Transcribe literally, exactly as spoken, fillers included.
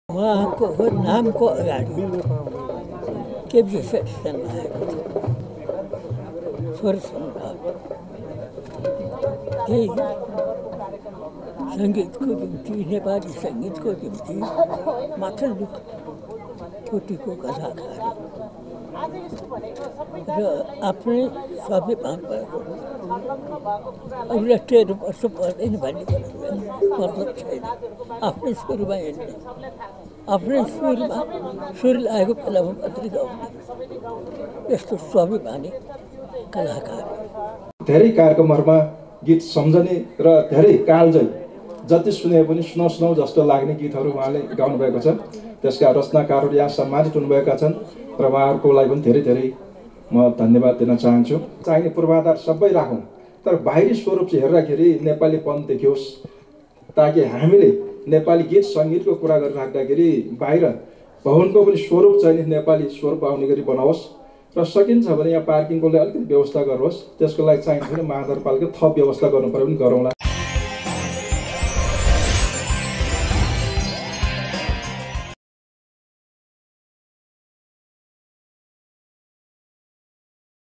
उहाँको नामको अगाडि केपी सेक्सन आएको छ स्वर सम्राट। त्यही सङ्गीतको निम्ति नेपाली सङ्गीतको निम्ति माथिल्लो कोटिको कलाकार र आफ्नै स्वाभिमान भएको अरूलाई टेर वर्ष पर्दैन भन्ने मतलब छैन। आफ्नै सुरमा हिँड्ने आफ्नै सुरमा सुर लागेको बेलामा मात्रै गाउने यस्तो स्वाभिमानी कलाकार। धेरै कार्यक्रमहरूमा गीत सम्झने र धेरै कालजयी जति सुने पनि सुनाउ सुनाउ जस्तो लाग्ने गीतहरू उहाँले गाउनुभएको छ। त्यसका रचनाकारहरू यहाँ सम्मानित हुनुभएका छन् र उहाँहरूको लागि पनि धेरै धेरै म धन्यवाद दिन चाहन्छु। चाहिने पूर्वाधार सबै राखौँ तर बाहिरी स्वरूप चाहिँ हेर्दाखेरि नेपालीपन देखियोस्, ताकि हामीले नेपाली गीत सङ्गीतको कुरा गरिराख्दाखेरि बाहिर भवनको पनि स्वरूप चाहिँ नेपाली स्वरूप आउने गरी बनाओस् र सकिन्छ भने यहाँ पार्किङको लागि अलिकति व्यवस्था गरोस्। त्यसको लागि चाहिन्छ भने महानगरपालिका थप व्यवस्था गर्नु पर्यो भने गरौँला।